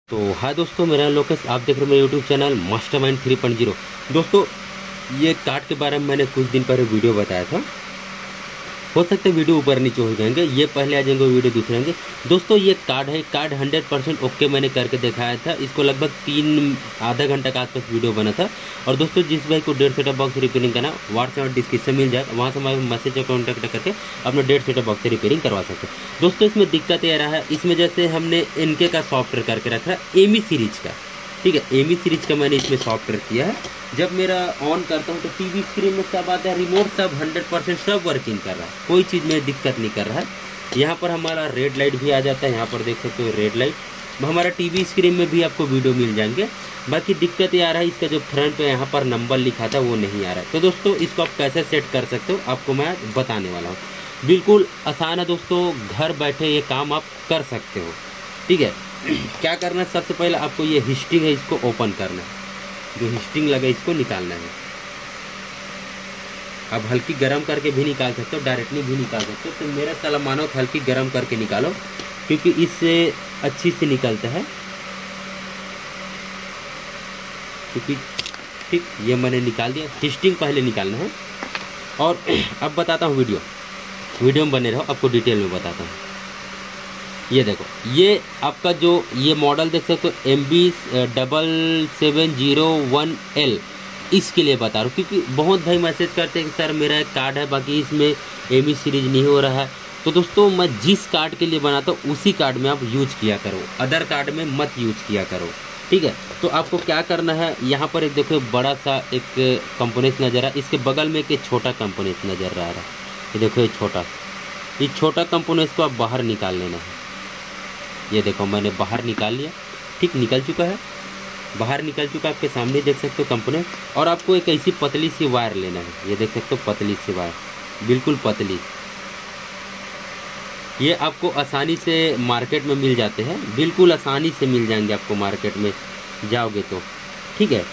तो हाय दोस्तों, मेरा नाम लोकेश। आप देख रहे हो मेरा यूट्यूब चैनल मास्टरमाइंड 3.0। दोस्तों, ये कार्ड के बारे में मैंने कुछ दिन पहले वीडियो बताया था। हो सकता है वीडियो ऊपर नीचे हो जाएंगे, ये पहले आ जाएंगे, वीडियो दूसरे आएंगे। दोस्तों, ये कार्ड है, कार्ड 100% ओके मैंने करके दिखाया था। इसको लगभग आधा घंटा के आसपास वीडियो बना था। और दोस्तों, जिस भाई को 1.5 सेटअप बॉक्स रिपेयरिंग करना, व्हाट्सएप और डिस्क्रिप्शन मिल जाए, वहाँ से हमारे मैसेज कॉन्टैक्ट करके अपना 1.5 सेटअप बॉक्स से रिपेयरिंग करवा सकते हैं। दोस्तों, इसमें दिक्कत ये रहा है, इसमें जैसे हमने इनके का सॉफ्टवेयर करके रखा है एमी सीरीज का। ठीक है, एमी सीरीज का मैंने इसमें सॉफ्टवेयर किया है। जब मेरा ऑन करता हूँ तो टीवी स्क्रीन में सब आता है, रिमोट सब 100% सब वर्किंग कर रहा है, कोई चीज़ में दिक्कत नहीं कर रहा है। यहाँ पर हमारा रेड लाइट भी आ जाता है, यहाँ पर देख सकते हो रेड लाइट। हमारा टीवी स्क्रीन में भी आपको वीडियो मिल जाएंगे। बाकी दिक्कत ये आ रहा है, इसका जो फ्रंट पे यहाँ पर नंबर लिखा था वो नहीं आ रहा है। तो दोस्तों, इसको आप कैसे सेट कर सकते हो आपको मैं बताने वाला हूँ। बिल्कुल आसान है दोस्तों, घर बैठे ये काम आप कर सकते हो। ठीक है, क्या करना है, सबसे पहले आपको ये हिस्टिंग है, इसको ओपन करना है। जो हिस्टिंग लगा इसको निकालना है। अब हल्की गर्म करके भी निकाल सकते हो, डायरेक्टली भी निकाल सकते हो। तो मेरा सलाह मानो हल्की गर्म करके निकालो, क्योंकि इससे अच्छी से निकलता है। क्योंकि ठीक, ये मैंने निकाल दिया। हिस्टिंग पहले निकालना है। और अब बताता हूँ, वीडियो में बने रहो, आपको डिटेल में बताता हूँ। ये देखो, ये आपका जो ये मॉडल देख सकते हो MB7701L, इसके लिए बता रहा हूँ। क्योंकि बहुत भाई मैसेज करते हैं कि सर मेरा एक कार्ड है, बाकी इसमें एमी सीरीज नहीं हो रहा है। तो दोस्तों, मैं जिस कार्ड के लिए बनाता हूँ उसी कार्ड में आप यूज किया करो, अदर कार्ड में मत यूज किया करो। ठीक है, तो आपको क्या करना है, यहाँ पर एक देखो बड़ा सा एक कंपोनेंट नज़र आ, इसके बगल में एक छोटा कंपोनेंट नज़र आ रहा है। ये देखो, ये छोटा कंपोनेंट को आप बाहर निकाल लेना है। ये देखो, मैंने बाहर निकाल लिया। ठीक, निकल चुका है, बाहर निकल चुका, आपके सामने देख सकते हो कंपोनेंट। और आपको एक ऐसी पतली सी वायर लेना है। ये देख सकते हो पतली सी वायर, बिल्कुल पतली। ये आपको आसानी से मार्केट में मिल जाते हैं, बिल्कुल आसानी से मिल जाएंगे आपको मार्केट में जाओगे तो। ठीक है,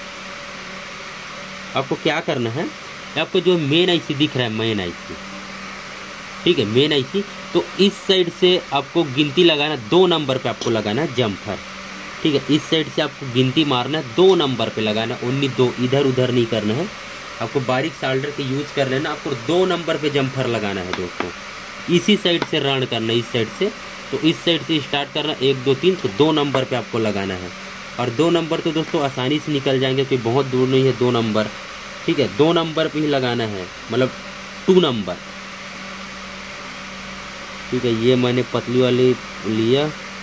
आपको क्या करना है, आपको जो मेन आईसी दिख रहा है, मेन आईसी, ठीक है, मेन आईसी, तो इस साइड से आपको गिनती लगाना, 2 नंबर पे आपको लगाना है जम्फर। ठीक है, इस साइड से आपको गिनती मारना है, 2 नंबर पे लगाना, ओनली 2, इधर उधर नहीं करना है। आपको बारीक साल्डर के यूज कर लेना, आपको 2 नंबर पे जम्फर लगाना है दोस्तों। इसी साइड से रन करना, इस साइड से, तो इस साइड से स्टार्ट करना, 1 2 3, तो 2 नंबर पे आपको लगाना है। और 2 नंबर तो दोस्तों आसानी से निकल जाएंगे, कोई बहुत दूर नहीं है 2 नंबर। ठीक है, 2 नंबर पे ही लगाना है, मतलब 2 नंबर। ठीक है, ये मैंने पतली वाली लिया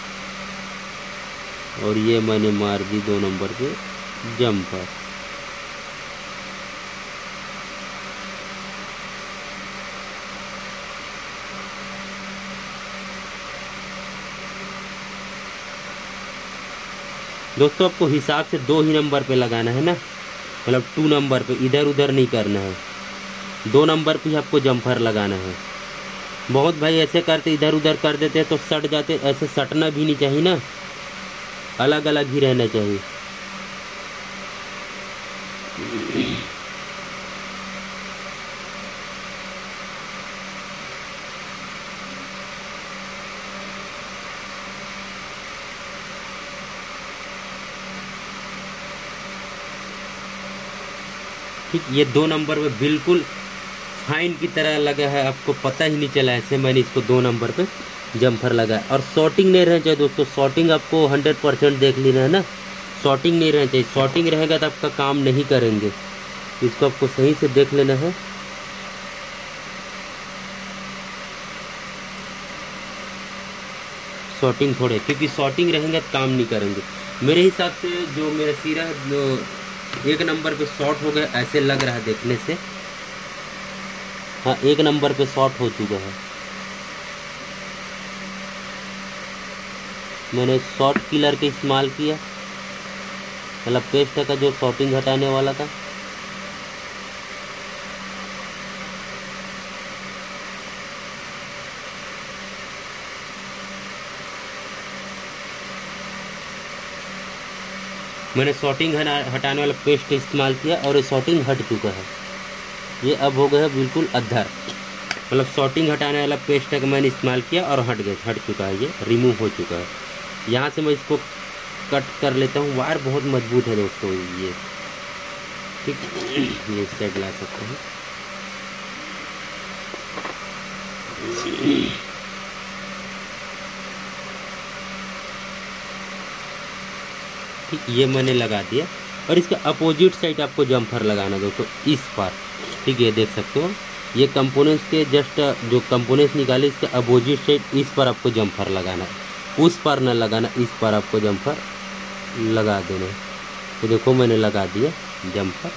और ये मैंने मार दी 2 नंबर पे जम्पर। दोस्तों, आपको हिसाब से 2 ही नंबर पे लगाना है ना, मतलब 2 नंबर पे, इधर उधर नहीं करना है। 2 नंबर पे ही आपको जम्पर लगाना है। बहुत भाई ऐसे करते, इधर उधर कर देते हैं तो सट जाते। ऐसे सटना भी नहीं चाहिए ना, अलग अलग ही रहना चाहिए। ठीक, ये 2 नंबर पे बिल्कुल फाइन की तरह लगा है, आपको पता ही नहीं चला। ऐसे मैंने इसको 2 नंबर पे जम्फर लगा। और शॉर्टिंग नहीं रहना चाहिए दोस्तों, शॉर्टिंग आपको 100% देख लेना है ना, शॉर्टिंग नहीं रहना चाहिए। शॉर्टिंग रहेगा तो आपका काम नहीं करेंगे, इसको आपको सही से देख लेना है। शॉर्टिंग थोड़े, क्योंकि शॉर्टिंग रहेंगे तो काम नहीं करेंगे। मेरे हिसाब से जो मेरा सिरा है, जो 1 नंबर पे शॉर्ट हो गया, ऐसे लग रहा है देखने से। हाँ, 1 नंबर पे शॉर्ट हो चुका है। मैंने शॉर्ट किलर का इस्तेमाल किया, मतलब पेस्ट का जो शॉर्टिंग हटाने वाला था। मैंने शॉर्टिंग हटाने वाला पेस्ट इस्तेमाल किया और ये शॉर्टिंग हट चुका है। ये अब हो गया बिल्कुल अधर, मतलब शॉर्टिंग हटाने वाला पेस्ट का मैंने इस्तेमाल किया और हट चुका है, ये रिमूव हो चुका है। यहाँ से मैं इसको कट कर लेता हूँ। वायर बहुत मजबूत है दोस्तों ये, ठीक। ये इस साइड ला सकता हूँ। ठीक, ये मैंने लगा दिया। और इसका अपोजिट साइड आपको जम्फर लगाना दोस्तों, इस पर। ठीक, ये देख सकते हो, ये कंपोनेंट्स के जस्ट जो कंपोनेंट्स निकाले इसके अपोजिट साइड, इस पर आपको जम्फर लगाना है, उस पर न लगाना, इस पर आपको जम्फर लगा देना है। तो देखो मैंने लगा दिया जम्फर।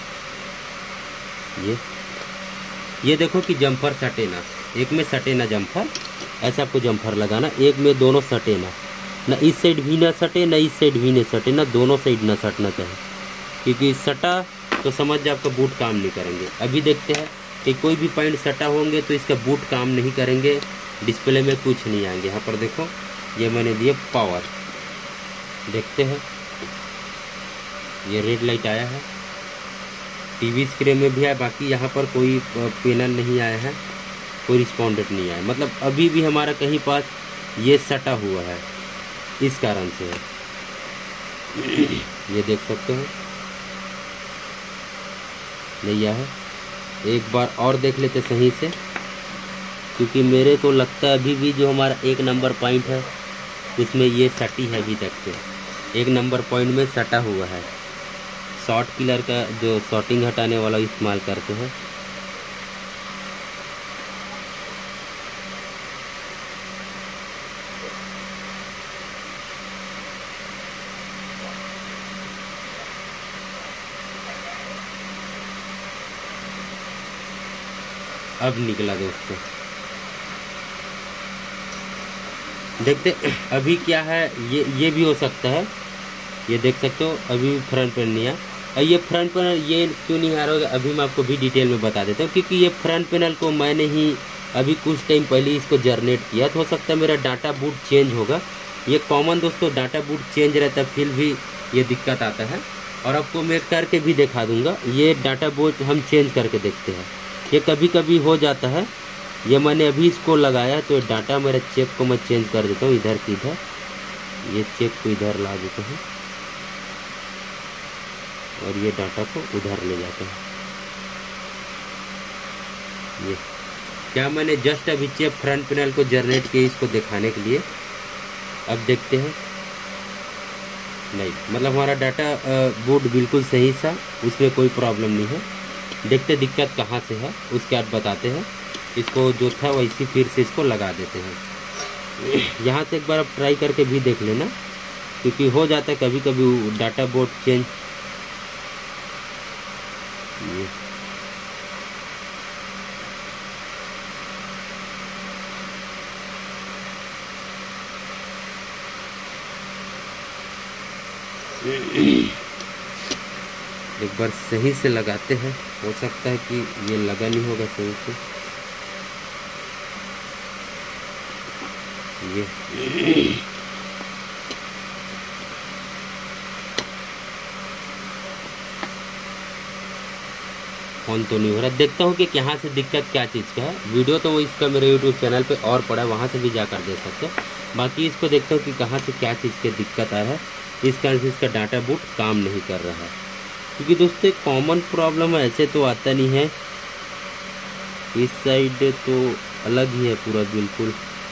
ये देखो कि जम्फर सटे ना, एक में सटे ना जम्फर, ऐसा आपको जम्फर लगाना। एक में दोनों सटे ना इस साइड भी ना सटे, ना इस साइड भी ना सटे, ना दोनों साइड ना सटना चाहिए, क्योंकि सटा तो समझ जाए आपका बूट काम नहीं करेंगे। अभी देखते हैं कि कोई भी पॉइंट सटा होंगे तो इसका बूट काम नहीं करेंगे, डिस्प्ले में कुछ नहीं आएंगे। यहाँ पर देखो ये मैंने दिया पावर, देखते हैं ये रेड लाइट आया है, टीवी स्क्रीन में भी आया, बाकी यहाँ पर कोई पैनल नहीं आया है, कोई रिस्पॉन्डेंट नहीं आया, मतलब अभी भी हमारा कहीं पास ये सटा हुआ है, इस कारण से है। ये देख सकते हो नहीं आया है। एक बार और देख लेते सही से, क्योंकि मेरे को लगता है अभी भी जो हमारा 1 नंबर पॉइंट है उसमें ये सटी है, अभी तक से 1 नंबर पॉइंट में सटा हुआ है। शॉर्ट किलर का जो शॉर्टिंग हटाने वाला इस्तेमाल करते हैं। अब निकला दोस्तों, देखते अभी क्या है। ये भी हो सकता है, ये देख सकते हो अभी फ्रंट पैनल नहीं है। और ये फ्रंट पैनल ये क्यों नहीं आ रहा होगा, अभी मैं आपको भी डिटेल में बता देता हूँ। क्योंकि ये फ्रंट पैनल को मैंने ही अभी कुछ टाइम पहले इसको जनरेट किया, तो हो सकता है मेरा डाटा बूट चेंज होगा। ये कॉमन दोस्तों डाटा बूट चेंज रहता है, फिर भी ये दिक्कत आता है। और आपको मैं करके भी दिखा दूँगा, ये डाटा बूट हम चेंज करके देखते हैं। ये कभी कभी हो जाता है। ये मैंने अभी इसको लगाया तो डाटा मेरा चेक को मैं चेंज कर देता हूँ, इधर की इधर, ये चेक को इधर ला देता हूँ और ये डाटा को उधर ले जाता है। ये क्या मैंने जस्ट अभी चेक फ्रंट पैनल को जनरेट किया इसको दिखाने के लिए। अब देखते हैं, नहीं मतलब हमारा डाटा बूट बिल्कुल सही था, उसमें कोई प्रॉब्लम नहीं है। देखते दिक्कत कहाँ से है, उसके बाद बताते हैं। इसको जो था वैसे फिर से इसको लगा देते हैं। यहाँ से एक बार आप ट्राई करके भी देख लेना, क्योंकि हो जाता है कभी कभी डाटा बोर्ड चेंज। एक बार सही से लगाते हैं, हो सकता है कि ये लगा नहीं होगा सही से। ये ऑन तो नहीं हो रहा। देखता हूँ कि यहाँ से दिक्कत क्या चीज़ का है। वीडियो तो वो इसका मेरे यूट्यूब चैनल पे और पड़ा है, वहाँ से भी जाकर देख सकते हो। बाकी इसको देखता हूँ कि कहाँ से क्या चीज़ की दिक्कत आ रहा है, इस कारण से इसका डाटा बूट काम नहीं कर रहा है। क्योंकि दोस्तों कॉमन प्रॉब्लम है, ऐसे तो आता नहीं है। इस साइड तो अलग ही है पूरा बिल्कुल,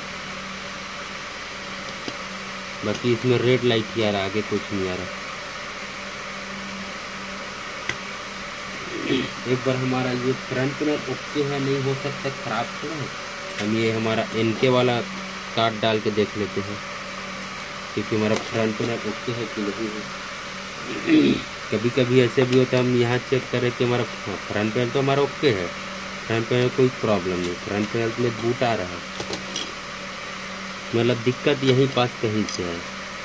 बाकी इसमें रेड लाइट ही आ रहा, आगे कुछ नहीं आ रहा। एक बार हमारा ये फ्रंट पैनल ओके है, नहीं हो सकता खराब तो है। हम ये हमारा एनके वाला कार्ड डाल के देख लेते हैं, क्योंकि हमारा फ्रंट पैनल ओके है कि नहीं है। कभी कभी ऐसे भी होता है, हम यहाँ चेक करें कि हमारा फ्रंट पैनल तो हमारा ओके है, फ्रंट पैनल कोई प्रॉब्लम नहीं, फ्रंट पैनल में बूट आ रहा है, मतलब दिक्कत यहीं पास कहीं से है।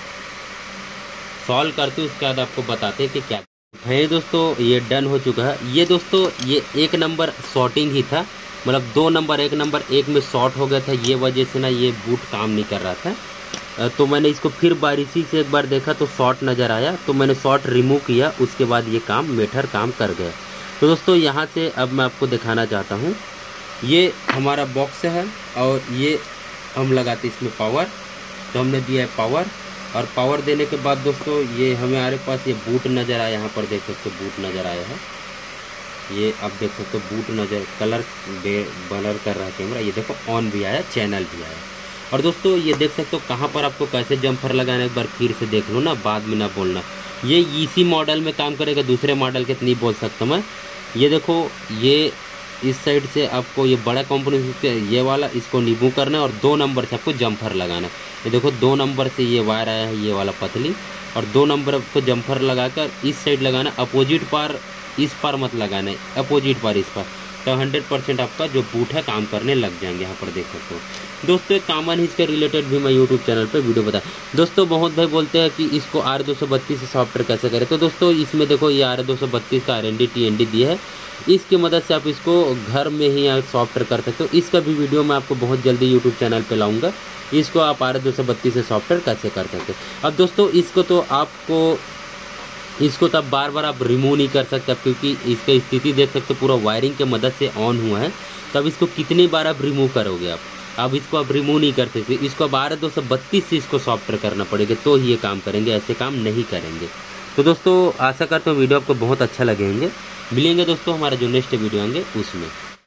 सॉल्व करते उसके बाद आपको बताते हैं कि क्या है। दोस्तों ये डन हो चुका है। ये दोस्तों ये 1 नंबर शॉर्टिंग ही था, मतलब 2 नंबर 1 नंबर 1 में शॉर्ट हो गया था, ये वजह से ना ये बूट काम नहीं कर रहा था। तो मैंने इसको फिर बारीकी से एक बार देखा तो शॉर्ट नज़र आया, तो मैंने शॉर्ट रिमूव किया, उसके बाद ये काम मेटर काम कर गया। तो दोस्तों यहाँ से अब मैं आपको दिखाना चाहता हूँ, ये हमारा बॉक्स है और ये हम लगाते इसमें पावर, तो हमने दिया है पावर। और पावर देने के बाद दोस्तों ये हमारे पास ये बूट नज़र आया, यहाँ पर देख सकते हो बूट नज़र आया है। ये आप देख सकते हो बूट नज़र कलर ब्लर कर रहा है कैमरा। ये देखो ऑन भी आया, चैनल भी आया। और दोस्तों ये देख सकते हो कहाँ पर आपको कैसे जम्फर लगाना है, एक बार फिर से देख लो ना, बाद में ना बोलना। ये इसी मॉडल में काम करेगा, दूसरे मॉडल के नहीं बोल सकता मैं। ये देखो ये इस साइड से आपको ये बड़ा कंपनी ये वाला इसको नींबू करना है और 2 नंबर से आपको जम्फर लगाना है। ये देखो 2 नंबर से ये वायर आया है, ये वाला पतली, और 2 नंबर आपको जम्फर लगाकर इस साइड लगाना, अपोजिट पार इस पार मत लगाना है, अपोजिट पार इस पार। तो 100% आपका जो बूट है काम करने लग जाएंगे। यहाँ पर देख सकते हो दोस्तों। एक कॉमन हिच के रिलेटेड भी मैं यूट्यूब चैनल पे वीडियो बता दोस्तों। बहुत भाई बोलते हैं कि इसको R232 से सॉफ्टवेयर कैसे करें, तो दोस्तों इसमें देखो ये R232 का RND TND दिया है, इसकी मदद से आप इसको घर में ही सॉफ्टवेयर कर सकते हो। इसका भी वीडियो मैं आपको बहुत जल्दी यूट्यूब चैनल पे लाऊंगा। इसको आप R232 से सॉफ्टवेयर कैसे कर सकते हो। अब दोस्तों इसको तो आप बार बार आप रिमूव नहीं कर सकते, क्योंकि इसका स्थिति देख सकते हो पूरा वायरिंग के मदद से ऑन हुआ है। तब इसको कितनी बार आप रिमूव करोगे आप, अब इसको आप रिमूव नहीं कर सकते। इसको 12/232 से इसको सॉफ्टवेयर करना पड़ेगा, तो ये काम करेंगे, ऐसे काम नहीं करेंगे। तो दोस्तों आशा करता हूँ वीडियो आपको बहुत अच्छा लगेंगे। मिलेंगे दोस्तों हमारा जो नेक्स्ट वीडियो आएंगे उसमें।